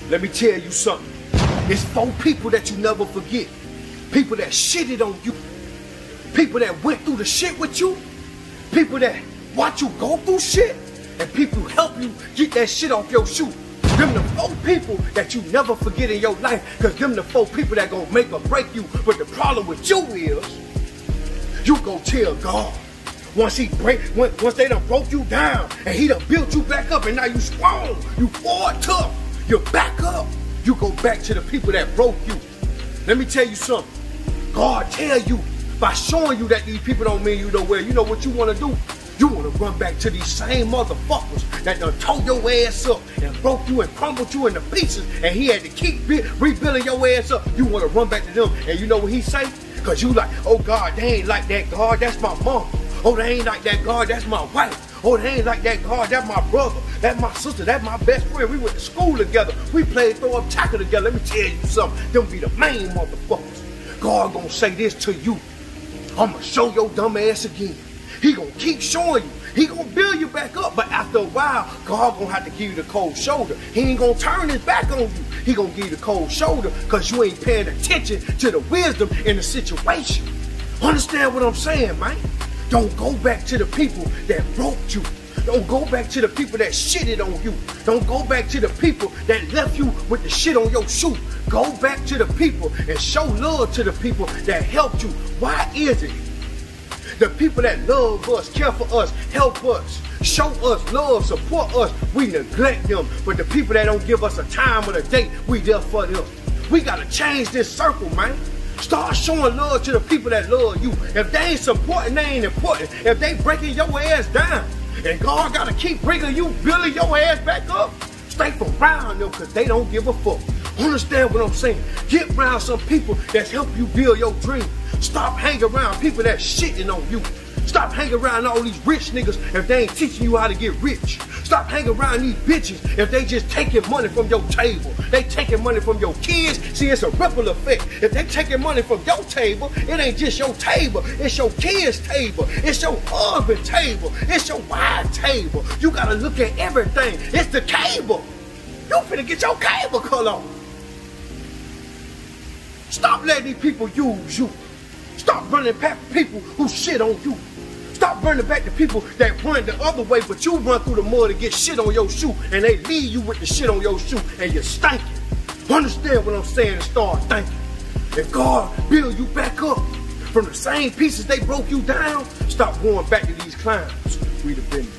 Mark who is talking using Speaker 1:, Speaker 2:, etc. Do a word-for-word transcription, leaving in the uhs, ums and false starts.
Speaker 1: Let me tell you something. It's four people that you never forget. People that shitted on you. People that went through the shit with you. People that watch you go through shit. And people who help you get that shit off your shoe. Them the four people that you never forget in your life. Cause them the four people that gonna make or break you. But the problem with you is, you go tell God. Once he break, once they done broke you down, and he done built you back up, and now you strong, you forward tough, you're back up. You go back to the people that broke you. Let me tell you something. God tell you, by showing you that these people don't mean you nowhere, you know what you want to do? You want to run back to these same motherfuckers that done tore your ass up and broke you and crumbled you into pieces, and he had to keep rebuilding your ass up. You want to run back to them, and you know what he say? Because you like, oh God, they ain't like that, God, that's my mom. Oh, they ain't like that, God, that's my wife. Oh, they ain't like that, God, that's my brother. That's my sister, that's my best friend. We went to school together. We played throw up tackle together. Let me tell you something. Them be the main motherfuckers. God gonna say this to you. I'ma show your dumb ass again. He gonna keep showing you. He gonna build you back up. But after a while, God gonna have to give you the cold shoulder. He ain't gonna turn his back on you. He gonna give you the cold shoulder because you ain't paying attention to the wisdom in the situation. Understand what I'm saying, man? Don't go back to the people that broke you. Don't go back to the people that shitted on you. Don't go back to the people that left you with the shit on your shoe. Go back to the people and show love to the people that helped you. Why is it? The people that love us, care for us, help us, show us love, support us, we neglect them. But the people that don't give us a time or a date, we there for them. We gotta change this circle, man. Start showing love to the people that love you. If they ain't supporting, they ain't important. If they breaking your ass down, and God gotta keep bringing you, building your ass back up, stay from around them because they don't give a fuck. Understand what I'm saying? Get around some people that's help you build your dream. Stop hanging around people that's shitting on you. Stop hanging around all these rich niggas if they ain't teaching you how to get rich. Stop hanging around these bitches if they just taking money from your table. They taking money from your kids. See, it's a ripple effect. If they taking money from your table, it ain't just your table. It's your kids' table. It's your husband's table. It's your wife's table. You gotta look at everything. It's the cable. You finna get your cable cut off. Stop letting these people use you. Stop running back to people who shit on you. Stop running back to people that run the other way, but you run through the mud and get shit on your shoe, and they leave you with the shit on your shoe, and you're stinking. Understand what I'm saying and start thinking. If God build you back up from the same pieces they broke you down, stop going back to these clowns. We the business.